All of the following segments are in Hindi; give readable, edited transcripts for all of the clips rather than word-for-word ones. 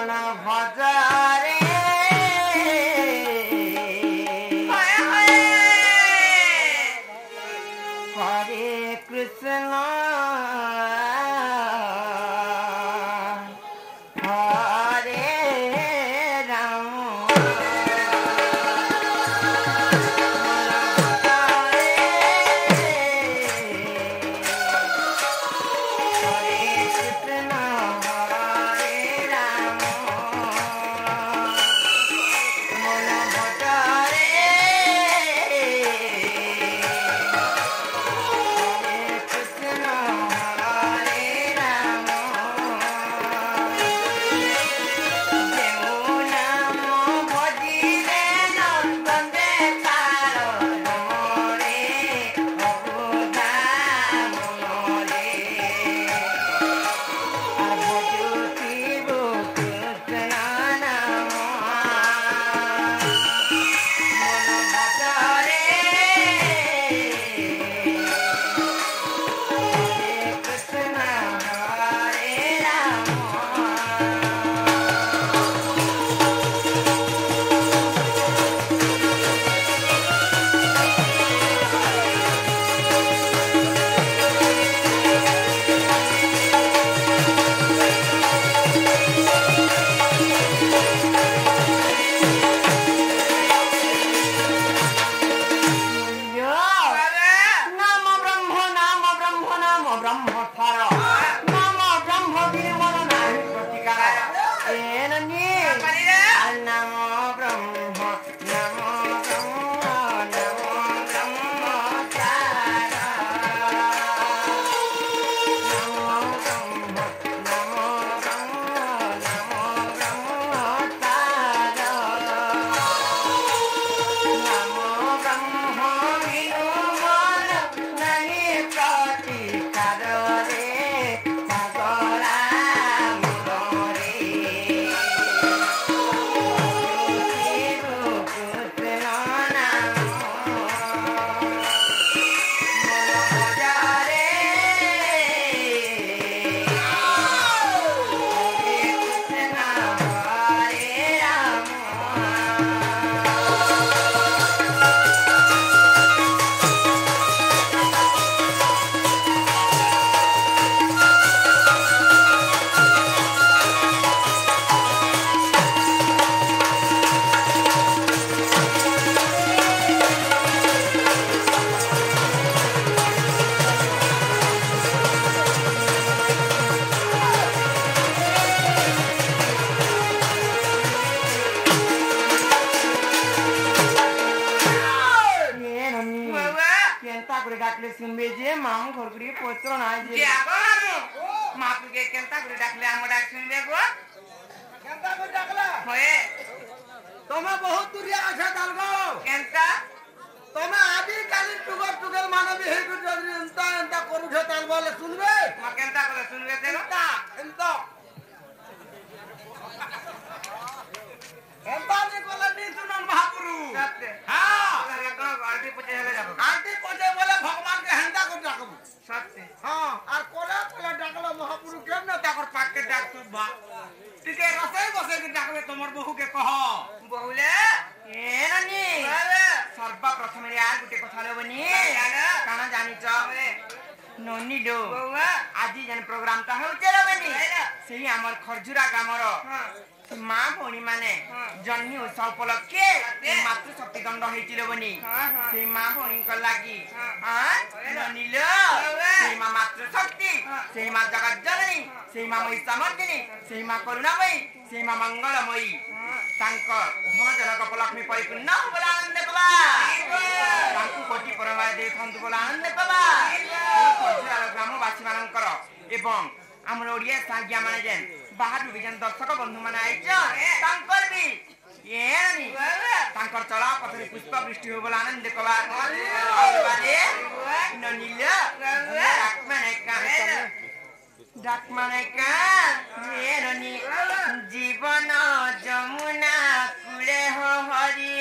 भजरे हरे कृष्ण सुनबे जे मामू घर गुड़ी पोचरो ना जे जागो मामू मापू के केंता गुड़ी डाकले हम डाक सुनबे गो केंता गुड़ी डाकला होए तमे बहुत दुरिया आछा डालगो केंता तमे आदि काली टुगल मानबी हे गुड़ी जदरी एंता करू छे तालबले सुनबे मा केंता करे सुनबे तेरो एंता ने कोला नी सुनन महापुरु सत्य हां अरे तो आरती पूजे हेले जाबो आरती पूजे बोले भगवान के हेंता को डाकबो सत्य हां और कोला डाकलो महापुरु केम न ताकर पाक के डाक तू बा टिके रसई बसे के डाकबे तमर बहु के कह बहुले ए ननी अरे सर्वा प्रथम यार गुटे कथा लेबनी काना जानि छ नोनी दो बहुआ आजी जन प्रोग्राम ता हो चलबनी सेही हमर खरजुरा गामर माँ भौणी माने जन्मी उत्सव उपलक्षे मातृ शक्ति दंड होइतिलो बनी से माँ भौणी को लागी ननिलो से माँ मातृ शक्ति से माँ जगत जननी से माँ महिषामर्दिनी से माँ करुणामयी से माँ मंगलमयी तांकर धन जनक उपलक्ष्मी परिपूर्ण बोला आनंद कबा तांकु कोटि परमाय दे थंतु बोला आनंद कबा ग्रामवासी मानकर एवं हमर ओडिया सागिया माने जेन बाहर विजन दर्शक बंधु माने आइछ तांकर भी येनी तांकर चला पथरे पुष्प वृष्टि हो बोला आनंद कबा और बाले ननिल डाकमाने का येनी जीवन जमुना कुले हो हरि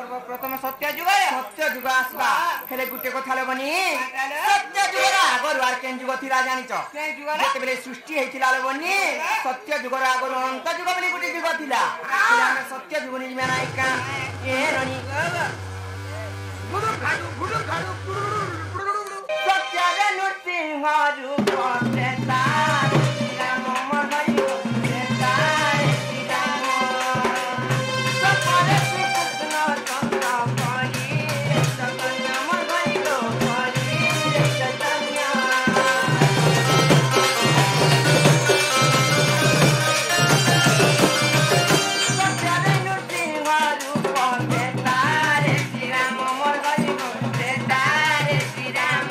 सर्वप्रथम सत्य जुगरे सत्य जुग आसबा हेले गुटे कथा लो बनी सत्य जुगर आगर आर केन जुग थिला जानिच के जुगरे जेते बेले सृष्टि हेतिला लो बनी सत्य जुगर आगर अनंत जुग बनी गुटे जुग थिला हेले हम सत्य जुग नि मेना एका ए रनी गुडु खाडु सत्य रे नृसिंह रूप से तार राम मरई से तार राम सपरे कृष्ण चंद्र करी चैतन्य मरई लो करी चैतन्य सत्य रे नृसिंह रूप से तार राम मरई लो से तार राम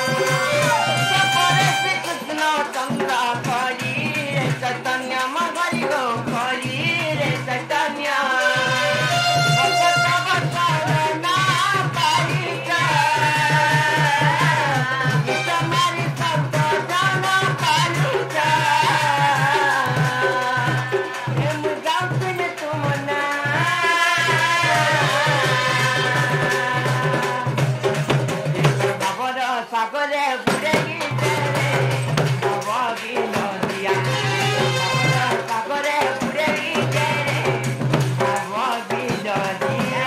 सपरे कृष्ण चंद्र करी चैतन्य मरई लो करी चैतन्य भगत भगत ना पाई जा तुम्हारी शब्द जाना पालू जा हम गाँव सुन तुम ना खबर सागरे बुड़ेगी तेरे खबरी नदिया खबर सागरे बुड़ेगी तेरे खबरी नदिया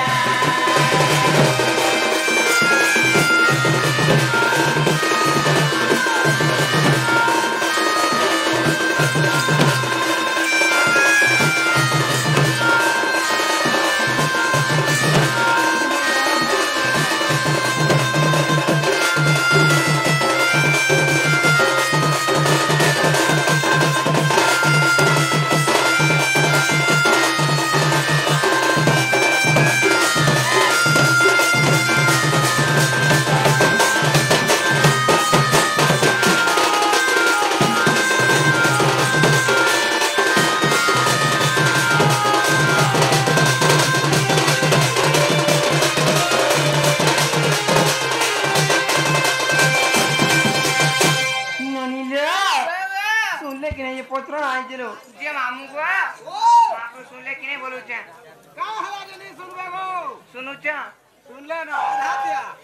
सुनले कि नहीं ये पत्र आइलो जे मामू को मामू सुनले कि नहीं बोलू छे का हला जे नहीं सुनबे गो सुनु छे सुनले ना आधा दिया